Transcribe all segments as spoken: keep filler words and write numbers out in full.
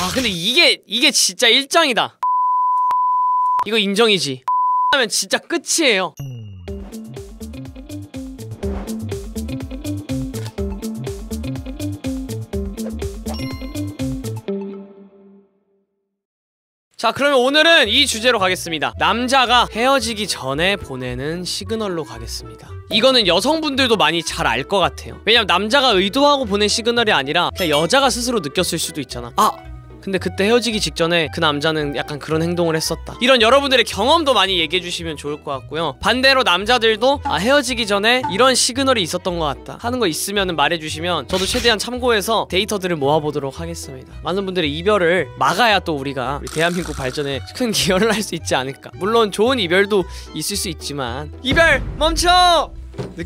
아 근데 이게 이게 진짜 일장이다. 이거 인정이지. 하면 진짜 끝이에요. 자, 그러면 오늘은 이 주제로 가겠습니다. 남자가 헤어지기 전에 보내는 시그널로 가겠습니다. 이거는 여성분들도 많이 잘 알 것 같아요. 왜냐면 남자가 의도하고 보낸 시그널이 아니라 그냥 여자가 스스로 느꼈을 수도 있잖아. 아! 근데 그때 헤어지기 직전에 그 남자는 약간 그런 행동을 했었다. 이런 여러분들의 경험도 많이 얘기해주시면 좋을 것 같고요. 반대로 남자들도 아 헤어지기 전에 이런 시그널이 있었던 것 같다 하는 거 있으면 말해주시면 저도 최대한 참고해서 데이터들을 모아보도록 하겠습니다. 많은 분들의 이별을 막아야 또 우리가 우리 대한민국 발전에 큰 기여를 할 수 있지 않을까. 물론 좋은 이별도 있을 수 있지만 이별 멈춰!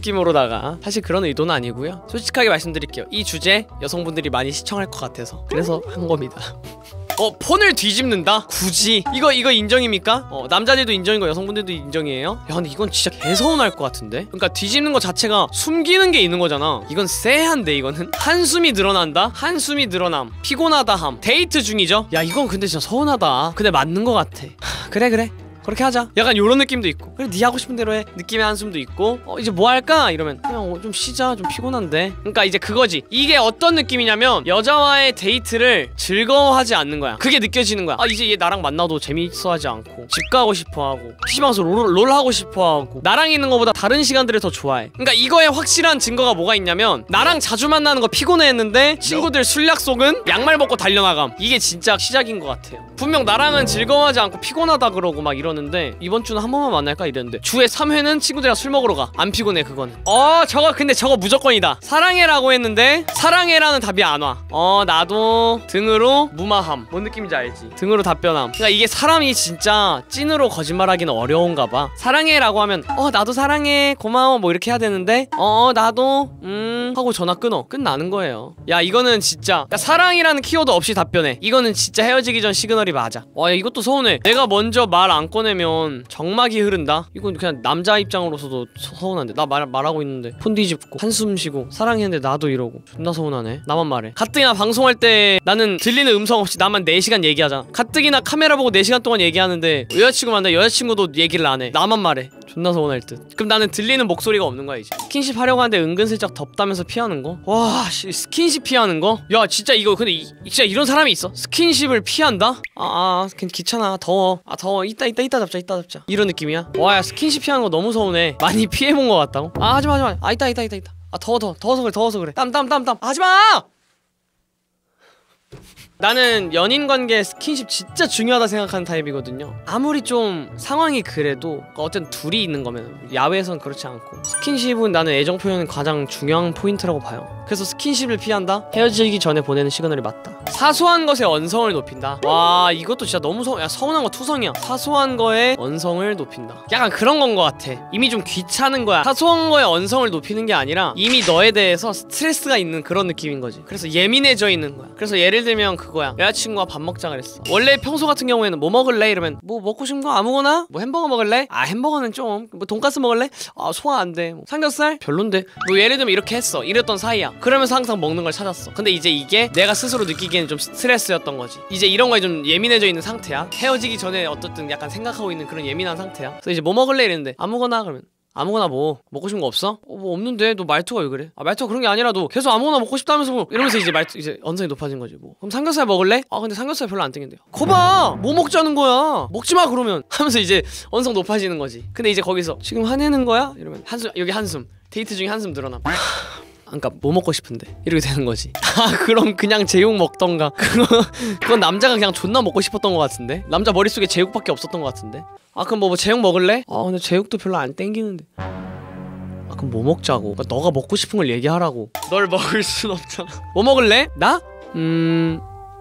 느낌으로다가 사실 그런 의도는 아니고요. 솔직하게 말씀드릴게요. 이 주제 여성분들이 많이 시청할 것 같아서 그래서 한 겁니다. 어 폰을 뒤집는다? 굳이? 이거 이거 인정입니까? 어 남자들도 인정인 거 여성분들도 인정이에요? 야 근데 이건 진짜 개서운할 것 같은데? 그러니까 뒤집는 거 자체가 숨기는 게 있는 거잖아. 이건 쎄한데 이거는? 한숨이 늘어난다? 한숨이 늘어남 피곤하다 함 데이트 중이죠? 야 이건 근데 진짜 서운하다. 근데 맞는 거 같아. 하, 그래 그래 그렇게 하자. 약간 요런 느낌도 있고 그래 네 하고 싶은 대로 해 느낌의 한숨도 있고 어 이제 뭐 할까? 이러면 그냥 어, 좀 쉬자 좀 피곤한데. 그러니까 이제 그거지. 이게 어떤 느낌이냐면 여자와의 데이트를 즐거워하지 않는 거야. 그게 느껴지는 거야. 아 이제 얘 나랑 만나도 재밌어 하지 않고 집 가고 싶어 하고 피시방에서 롤, 롤 하고 싶어 하고 나랑 있는 거보다 다른 시간들을 더 좋아해. 그러니까 이거에 확실한 증거가 뭐가 있냐면 나랑 자주 만나는 거 피곤해 했는데 친구들 술 약속은 양말 벗고 달려나감. 이게 진짜 시작인 것 같아요. 분명 나랑은 즐거워하지 않고 피곤하다 그러고 막 이러는 데 이번 주는 한 번만 만날까 이랬는데 주에 삼 회는 친구들이랑 술 먹으러 가. 안 피곤해 그거는. 어 저거 근데 저거 무조건이다. 사랑해라고 했는데 사랑해라는 답이 안 와. 어 나도 등으로 무마함. 뭔 느낌인지 알지? 등으로 답변함. 그러니까 이게 사람이 진짜 찐으로 거짓말하기는 어려운가 봐. 사랑해라고 하면 어 나도 사랑해 고마워 뭐 이렇게 해야 되는데 어 나도 음 하고 전화 끊어. 끝나는 거예요. 야 이거는 진짜 야, 사랑이라는 키워드 없이 답변해. 이거는 진짜 헤어지기 전 시그널이 맞아. 와 야, 이것도 서운해. 내가 먼저 말 안 꺼내 면 정막이 흐른다? 이건 그냥 남자 입장으로서도 서운한데 나 말, 말하고 있는데 폰 뒤집고 한숨 쉬고 사랑했는데 나도 이러고 존나 서운하네. 나만 말해. 가뜩이나 방송할 때 나는 들리는 음성 없이 나만 네 시간 얘기하잖아. 가뜩이나 카메라 보고 네 시간 동안 얘기하는데 여자친구 만나 여자친구도 얘기를 안 해. 나만 말해. 존나 서운할 듯. 그럼 나는 들리는 목소리가 없는 거야 이제. 스킨십 하려고 하는데 은근슬쩍 덥다면서 피하는 거? 와 씨, 스킨십 피하는 거? 야 진짜 이거 근데 이, 진짜 이런 사람이 있어? 스킨십을 피한다? 아아 아, 귀찮아 더워 아 더워 이따 이따 이따 잡자 이따 잡자 이런 느낌이야? 와 야 스킨십 피하는 거 너무 서운해. 많이 피해본 거 같다고? 아 하지마 하지마 아 이따 이따 이따 이따 아 더워 더워 더워서 그래 더워서 그래 땀 땀 땀 땀 하지마! 나는 연인관계에 스킨십 진짜 중요하다 생각하는 타입이거든요. 아무리 좀 상황이 그래도 어쨌든 둘이 있는 거면 야외에선 그렇지 않고 스킨십은 나는 애정 표현은 가장 중요한 포인트라고 봐요. 그래서 스킨십을 피한다? 헤어지기 전에 보내는 시그널이 맞다. 사소한 것에 언성을 높인다. 와 이것도 진짜 너무 서, 야, 서운한 거 투성이야. 사소한 거에 언성을 높인다. 약간 그런 건 거 같아. 이미 좀 귀찮은 거야. 사소한 거에 언성을 높이는 게 아니라 이미 너에 대해서 스트레스가 있는 그런 느낌인 거지. 그래서 예민해져 있는 거야. 그래서 예를 들면 그거야. 여자친구가 밥 먹자 그랬어. 원래 평소 같은 경우에는 뭐 먹을래? 이러면 뭐 먹고 싶은 거 아무거나? 뭐 햄버거 먹을래? 아 햄버거는 좀 뭐 돈가스 먹을래? 아 소화 안 돼. 뭐, 삼겹살? 별론데. 뭐 예를 들면 이렇게 했어. 이랬던 사이야. 그러면서 항상 먹는 걸 찾았어. 근데 이제 이게 내가 스스로 느끼기에는 좀 스트레스였던 거지. 이제 이런 거에 좀 예민해져 있는 상태야. 헤어지기 전에 어떻든 약간 생각하고 있는 그런 예민한 상태야. 그래서 이제 뭐 먹을래? 이랬는데 아무거나. 그러면 아무거나 뭐 먹고 싶은 거 없어? 어, 뭐 없는데 너 말투가 왜 그래? 아 말투가 그런 게 아니라도 계속 아무거나 먹고 싶다면서 뭐 이러면서 이제 말투 이제 언성이 높아진 거지 뭐. 그럼 삼겹살 먹을래? 아 근데 삼겹살 별로 안 땡긴대요. 거봐 뭐 먹자는 거야. 먹지 마 그러면 하면서 이제 언성 높아지는 거지. 근데 이제 거기서 지금 화내는 거야? 이러면 한숨 여기 한숨 데이트 중에 한숨 늘어남. 그러니까 뭐 먹고 싶은데 이렇게 되는 거지. 아 그럼 그냥 제육 먹던가. 그건 남자가 그냥 존나 먹고 싶었던 것 같은데. 남자 머릿속에 제육밖에 없었던 것 같은데. 아 그럼 뭐, 뭐 제육 먹을래? 아 근데 제육도 별로 안 땡기는데. 아 그럼 뭐 먹자고. 그러니까 너가 먹고 싶은 걸 얘기하라고. 널 먹을 순 없잖아. 뭐 먹을래? 나? 음...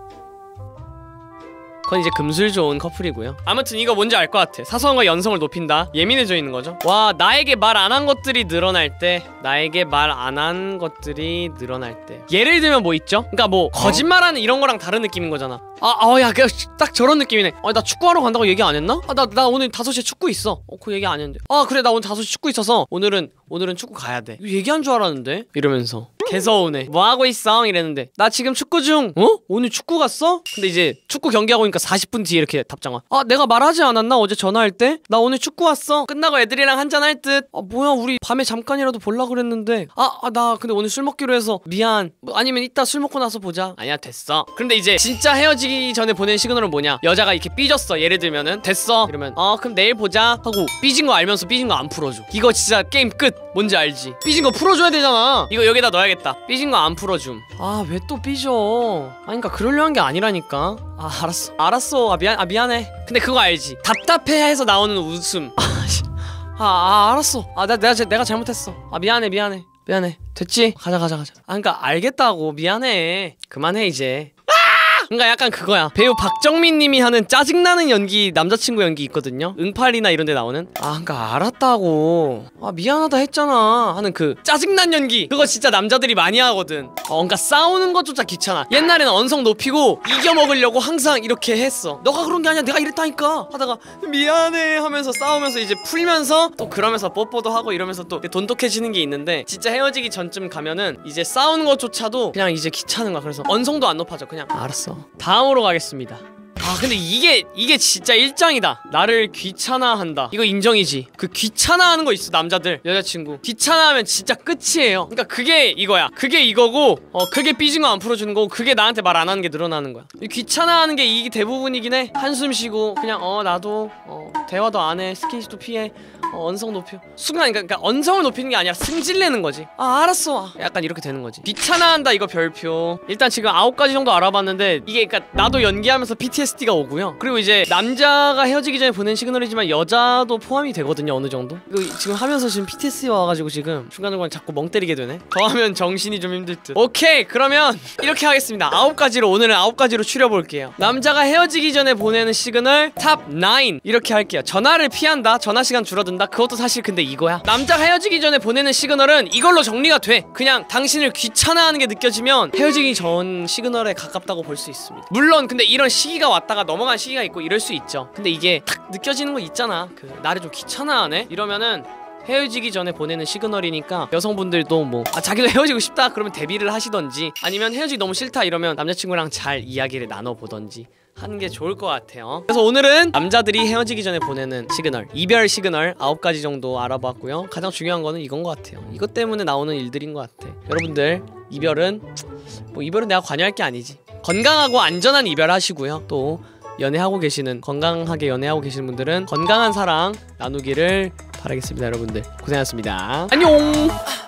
그건 이제 금술 좋은 커플이고요. 아무튼 이거 뭔지 알 것 같아. 사소한 거에 연성을 높인다. 예민해져 있는 거죠. 와 나에게 말 안 한 것들이 늘어날 때 나에게 말 안 한 것들이 늘어날 때 예를 들면 뭐 있죠? 그러니까 뭐 거짓말하는 이런 거랑 다른 느낌인 거잖아. 아, 어, 야, 딱 저런 느낌이네. 아, 나 축구하러 간다고 얘기 안 했나? 아, 나, 나 오늘 다섯 시에 축구 있어. 어, 그 얘기 안 했는데. 아, 그래, 나 오늘 다섯 시 축구 있어서 오늘은, 오늘은 축구 가야 돼. 얘기한 줄 알았는데? 이러면서. 개서우네. 뭐 하고 있어? 이랬는데 나 지금 축구 중. 어? 오늘 축구 갔어? 근데 이제 축구 경기하고 오니까 사십 분 뒤에 이렇게 답장 와. 아 내가 말하지 않았나? 어제 전화할 때? 나 오늘 축구 왔어. 끝나고 애들이랑 한잔할 듯. 아 뭐야 우리 밤에 잠깐이라도 볼라 그랬는데 아 나 근데 오늘 술 먹기로 해서 미안. 뭐, 아니면 이따 술 먹고 나서 보자. 아니야 됐어. 근데 이제 진짜 헤어지기 전에 보낸 시그널은 뭐냐? 여자가 이렇게 삐졌어. 예를 들면은 됐어 이러면 어 그럼 내일 보자 하고 삐진 거 알면서 삐진 거 안 풀어줘. 이거 진짜 게임 끝. 뭔지 알지? 삐진 거 풀어줘야 되잖아. 이거 여기다 넣어야겠다. 삐진 거 안 풀어줌. 아 왜 또 삐져? 아니 그니까 그러려 한 게 아니라니까. 아 알았어 알았어. 아 미안 아 미안해. 근데 그거 알지? 답답해해서 나오는 웃음. 아, 아 알았어. 아 나, 내가 내가 잘못했어. 아 미안해 미안해 미안해. 됐지? 가자 가자 가자. 아 그니까 알겠다고. 미안해. 그만해 이제. 그러니까 약간 그거야. 배우 박정민 님이 하는 짜증나는 연기, 남자친구 연기 있거든요. 응팔이나 이런 데 나오는. 아 그러니까 알았다고. 아 미안하다 했잖아 하는 그 짜증난 연기. 그거 진짜 남자들이 많이 하거든. 어 그러니까 싸우는 것조차 귀찮아. 옛날에는 언성 높이고 이겨먹으려고 항상 이렇게 했어. 너가 그런 게 아니야 내가 이랬다니까 하다가 미안해 하면서 싸우면서 이제 풀면서 또 그러면서 뽀뽀도 하고 이러면서 또 돈독해지는 게 있는데, 진짜 헤어지기 전쯤 가면은 이제 싸우는 것조차도 그냥 이제 귀찮은 거야. 그래서 언성도 안 높아져. 그냥 알았어. 다음으로 가겠습니다. 아 근데 이게 이게 진짜 일장이다. 나를 귀찮아한다. 이거 인정이지. 그 귀찮아하는 거 있어 남자들. 여자친구 귀찮아하면 진짜 끝이에요. 그러니까 그게 이거야. 그게 이거고 어 그게 삐진 거 안 풀어주는 거고, 그게 나한테 말 안 하는 게 늘어나는 거야. 이 귀찮아하는 게 이게 대부분이긴 해. 한숨 쉬고 그냥 어 나도 어 대화도 안 해. 스킨십도 피해. 어, 언성 높여. 순간 그러니까 언성을 높이는 게 아니라 승질내는 거지. 아 알았어. 약간 이렇게 되는 거지. 귀찮아한다 이거 별표. 일단 지금 아홉 가지 정도 알아봤는데, 이게 그러니까 나도 연기하면서 피티에스디가 오고요. 그리고 이제 남자가 헤어지기 전에 보낸 시그널이지만 여자도 포함이 되거든요. 어느 정도. 이거 지금 하면서 지금 피티에스디 와가지고 지금 중간중간 자꾸 멍 때리게 되네. 더 하면 정신이 좀 힘들 듯. 오케이 그러면 이렇게 하겠습니다. 아홉 가지로 오늘은 아홉 가지로 추려볼게요. 남자가 헤어지기 전에 보내는 시그널 탑 나인 이렇게 할게요. 전화를 피한다. 전화 시간 줄어든다. 그것도 사실 근데 이거야. 남자가 헤어지기 전에 보내는 시그널은 이걸로 정리가 돼. 그냥 당신을 귀찮아하는 게 느껴지면 헤어지기 전 시그널에 가깝다고 볼 수 있습니다. 물론 근데 이런 시기가 왔다가 넘어간 시기가 있고 이럴 수 있죠. 근데 이게 탁 느껴지는 거 있잖아. 그 나를 좀 귀찮아하네 이러면은 헤어지기 전에 보내는 시그널이니까, 여성분들도 뭐 아 자기도 헤어지고 싶다 그러면 데뷔를 하시던지, 아니면 헤어지기 너무 싫다 이러면 남자친구랑 잘 이야기를 나눠보던지 하는 게 좋을 것 같아요. 그래서 오늘은 남자들이 헤어지기 전에 보내는 시그널, 이별 시그널 아홉 가지 정도 알아봤고요. 가장 중요한 거는 이건 것 같아요. 이것 때문에 나오는 일들인 것 같아. 여러분들 이별은 뭐 이별은 내가 관여할 게 아니지. 건강하고 안전한 이별 하시고요. 또 연애하고 계시는, 건강하게 연애하고 계시는 분들은 건강한 사랑 나누기를 바라겠습니다. 여러분들 고생하셨습니다. 안녕.